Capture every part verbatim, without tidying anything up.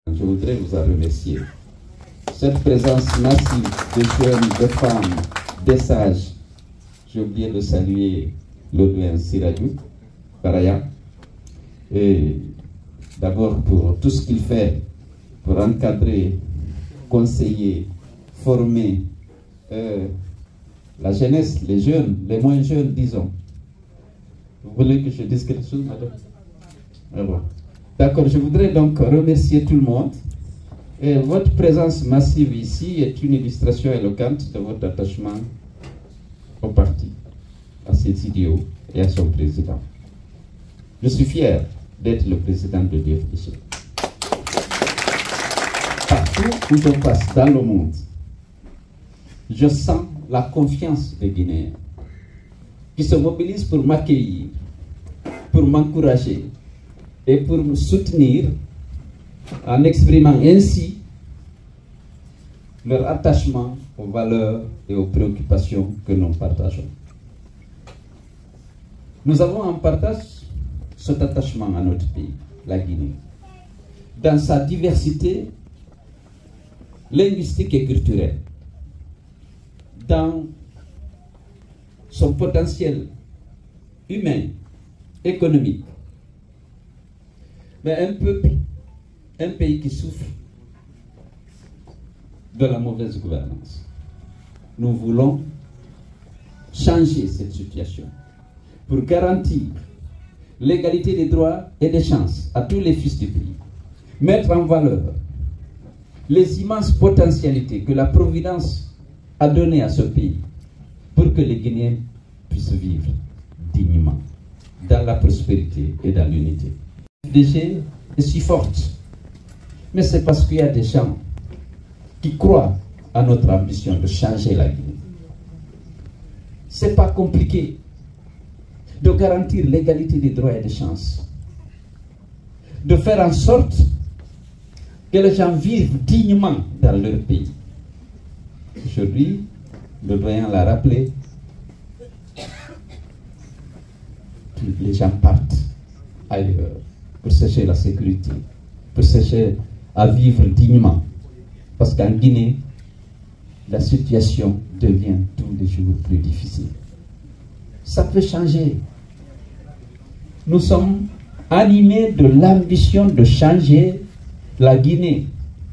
Je voudrais vous en remercier. Cette présence massive de jeunes, de femmes, des sages. J'ai oublié de saluer l'Odouin Sirajou, Paraya. Et d'abord pour tout ce qu'il fait pour encadrer, conseiller, former euh, la jeunesse, les jeunes, les moins jeunes, disons. Vous voulez que je dise quelque chose, madame? Ah bon. D'accord, je voudrais donc remercier tout le monde. Et votre présence massive ici est une illustration éloquente de votre attachement au parti, à ses idéaux et à son président. Je suis fier d'être le président de l'U F D G. Partout où je passe dans le monde, je sens la confiance des Guinéens qui se mobilisent pour m'accueillir, pour m'encourager et pour me soutenir en exprimant ainsi leur attachement aux valeurs et aux préoccupations que nous partageons. Nous avons en partage cet attachement à notre pays, la Guinée, dans sa diversité linguistique et culturelle, dans son potentiel humain, économique, mais un peuple, un pays qui souffre de la mauvaise gouvernance. Nous voulons changer cette situation pour garantir l'égalité des droits et des chances à tous les fils du pays, mettre en valeur les immenses potentialités que la Providence a données à ce pays pour que les Guinéens puissent vivre dignement, dans la prospérité et dans l'unité. La U F D G est si forte, mais c'est parce qu'il y a des gens qui croient à notre ambition de changer la Guinée. Ce n'est pas compliqué de garantir l'égalité des droits et des chances, de faire en sorte que les gens vivent dignement dans leur pays. Aujourd'hui, le doyen l'a rappelé, les gens partent ailleurs pour chercher la sécurité, pour chercher à vivre dignement. Parce qu'en Guinée, la situation devient tous les jours plus difficile. Ça peut changer. Nous sommes animés de l'ambition de changer la Guinée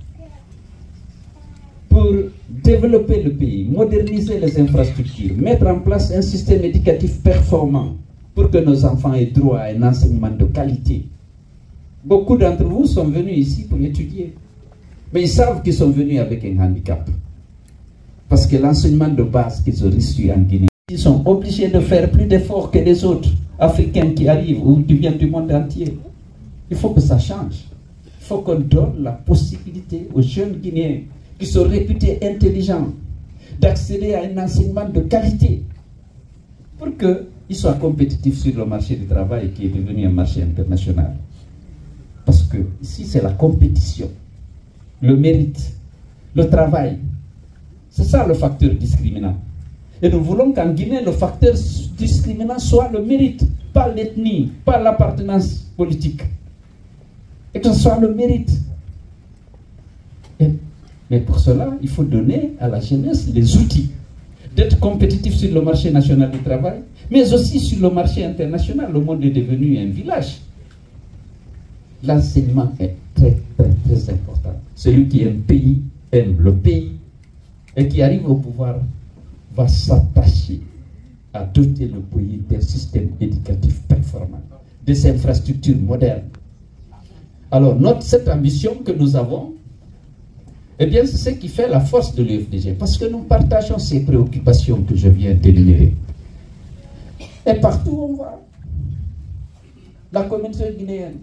pour développer le pays, moderniser les infrastructures, mettre en place un système éducatif performant pour que nos enfants aient droit à un enseignement de qualité. Beaucoup d'entre vous sont venus ici pour étudier, mais ils savent qu'ils sont venus avec un handicap. Parce que l'enseignement de base qu'ils ont reçu en Guinée, ils sont obligés de faire plus d'efforts que les autres Africains qui arrivent ou qui viennent du monde entier. Il faut que ça change. Il faut qu'on donne la possibilité aux jeunes Guinéens qui sont réputés intelligents d'accéder à un enseignement de qualité pour qu'ils soient compétitifs sur le marché du travail qui est devenu un marché international. Parce que ici, c'est la compétition, le mérite, le travail. C'est ça le facteur discriminant. Et nous voulons qu'en Guinée, le facteur discriminant soit le mérite, pas l'ethnie, pas l'appartenance politique. Et que ce soit le mérite. Et, mais pour cela, il faut donner à la jeunesse les outils d'être compétitif sur le marché national du travail, mais aussi sur le marché international. Le monde est devenu un village. L'enseignement est très, très, très important. Celui qui aime le pays, aime le pays, et qui arrive au pouvoir, va s'attacher à doter le pays d'un système éducatif performant, des infrastructures modernes. Alors, notre, cette ambition que nous avons, eh bien, c'est ce qui fait la force de l'U F D G, parce que nous partageons ces préoccupations que je viens d'énumérer. Et partout où on va, la communauté guinéenne,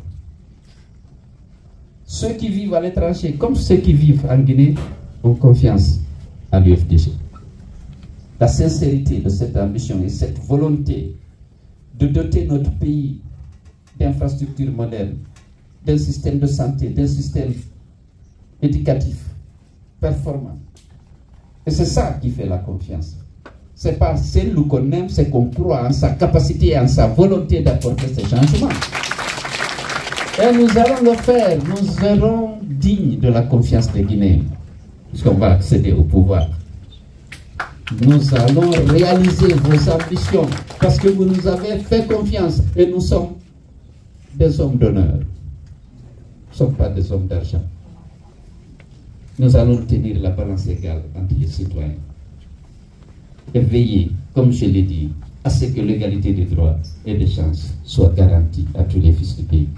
ceux qui vivent à l'étranger, comme ceux qui vivent en Guinée, ont confiance à l'U F D G. La sincérité de cette ambition et cette volonté de doter notre pays d'infrastructures modernes, d'un système de santé, d'un système éducatif performant. Et c'est ça qui fait la confiance. Ce n'est pas celle qu'on aime, c'est qu'on croit en sa capacité et en sa volonté d'apporter ces changements. Et nous allons le faire. Nous serons dignes de la confiance des Guinéens, puisqu'on va accéder au pouvoir. Nous allons réaliser vos ambitions, parce que vous nous avez fait confiance, et nous sommes des hommes d'honneur. Nous ne sommes pas des hommes d'argent. Nous allons tenir la balance égale entre les citoyens. Et veiller, comme je l'ai dit, à ce que l'égalité des droits et des chances soit garantie à tous les fils du pays.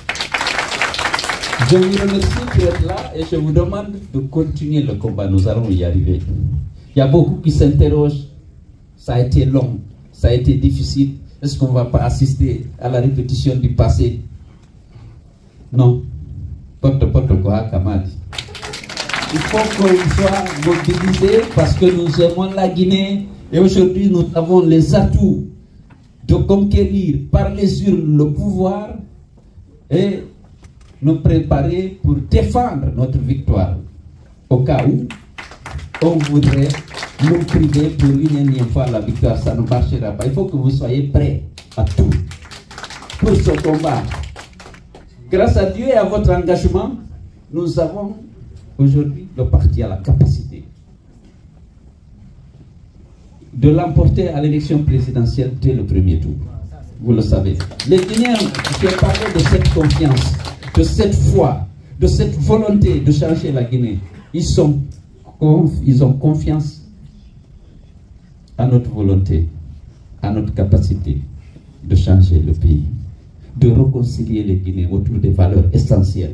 Je vous remercie d'être là et je vous demande de continuer le combat. Nous allons y arriver. Il y a beaucoup qui s'interrogent. Ça a été long, ça a été difficile. Est-ce qu'on ne va pas assister à la répétition du passé? Non. Porte, porte, quoi, Kamadi. Il faut qu'on soit mobilisés parce que nous aimons la Guinée et aujourd'hui nous avons les atouts de conquérir par les urnes le pouvoir et nous préparer pour défendre notre victoire. Au cas où on voudrait nous priver pour une énième fois la victoire, ça ne marchera pas. Il faut que vous soyez prêts à tout pour ce combat. Grâce à Dieu et à votre engagement, nous avons aujourd'hui, le parti a la capacité de l'emporter à l'élection présidentielle dès le premier tour. Vous le savez. Les Guinéens, j'ai parlé de cette confiance, de cette foi, de cette volonté de changer la Guinée. Ils, sont, ils ont confiance à notre volonté, à notre capacité de changer le pays, de réconcilier les Guinéens autour des valeurs essentielles,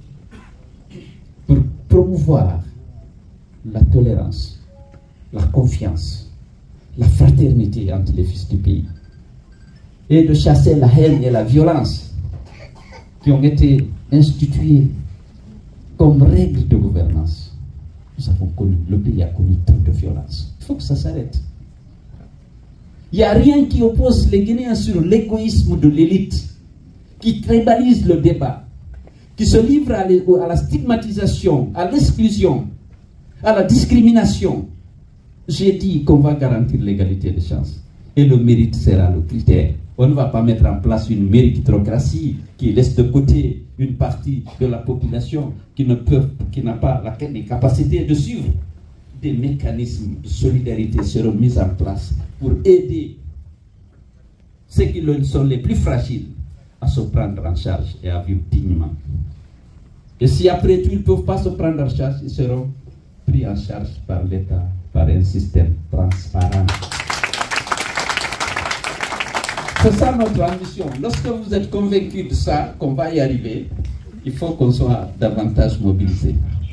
pour promouvoir la tolérance, la confiance, la fraternité entre les fils du pays et de chasser la haine et la violence qui ont été instituées comme règles de gouvernance. Nous avons connu, le pays a connu tant de violence. Il faut que ça s'arrête. Il n'y a rien qui oppose les Guinéens sur l'égoïsme de l'élite qui tribalise le débat, qui se livre à, à la stigmatisation, à l'exclusion, à la discrimination. J'ai dit qu'on va garantir l'égalité des chances. Et le mérite sera le critère. On ne va pas mettre en place une méritocratie qui laisse de côté une partie de la population qui ne peut, qui n'a pas la, les capacités de suivre. Des mécanismes de solidarité seront mis en place pour aider ceux qui sont les plus fragiles à se prendre en charge et à vivre dignement. Et si après tout ils ne peuvent pas se prendre en charge, ils seront pris en charge par l'État, par un système transparent. C'est ça notre ambition. Lorsque vous êtes convaincus de ça, qu'on va y arriver, il faut qu'on soit davantage mobilisés.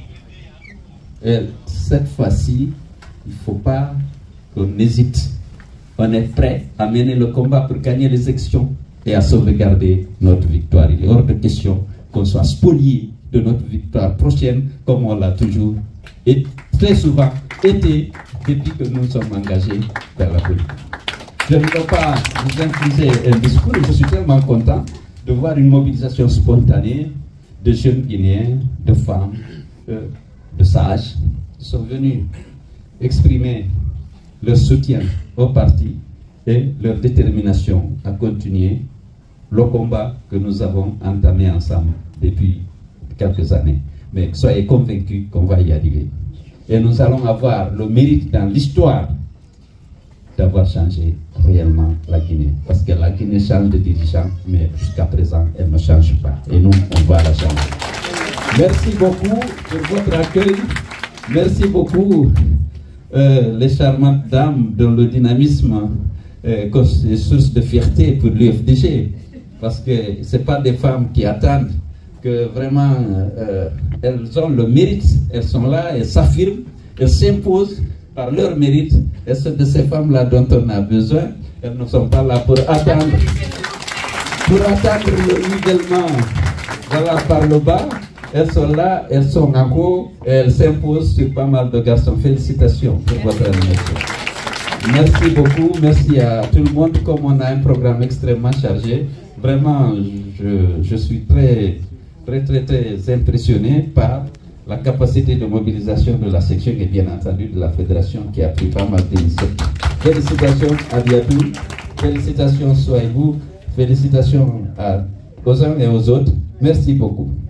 Et cette fois-ci, il ne faut pas qu'on hésite. On est prêt à mener le combat pour gagner les élections et à sauvegarder notre victoire. Il est hors de question qu'on soit spolié de notre victoire prochaine, comme on l'a toujours et très souvent été depuis que nous sommes engagés vers la politique. Je ne veux pas vous infuser un discours, je suis tellement content de voir une mobilisation spontanée de jeunes Guinéens, de femmes, euh, de sages, qui sont venus exprimer leur soutien au parti et leur détermination à continuer le combat que nous avons entamé ensemble depuis quelques années. Mais soyez convaincus qu'on va y arriver. Et nous allons avoir le mérite dans l'histoire d'avoir changé réellement la Guinée. Parce que la Guinée change de dirigeant, mais jusqu'à présent, elle ne change pas. Et nous, on va la changer. Merci beaucoup pour votre accueil. Merci beaucoup, euh, les charmantes dames, dont le dynamisme euh, est source de fierté pour l'U F D G. Parce que ce pas des femmes qui attendent, que vraiment, euh, elles ont le mérite, elles sont là, elles s'affirment, elles s'imposent par leur mérite. Et c'est de ces femmes-là dont on a besoin. Elles ne sont pas là pour attendre, pour attendre le nivellement, voilà, par le bas. Elles sont là, elles sont en haut, et elles s'imposent sur pas mal de garçons. Félicitations pour votre animation. Merci beaucoup, merci à tout le monde. Comme on a un programme extrêmement chargé, vraiment, je, je suis très, très, très, très impressionné par la capacité de mobilisation de la section et bien entendu de la fédération qui a pris pas mal d'initiatives. Félicitations à Biatou, félicitations Soaibou, félicitations à, aux uns et aux autres. Merci beaucoup.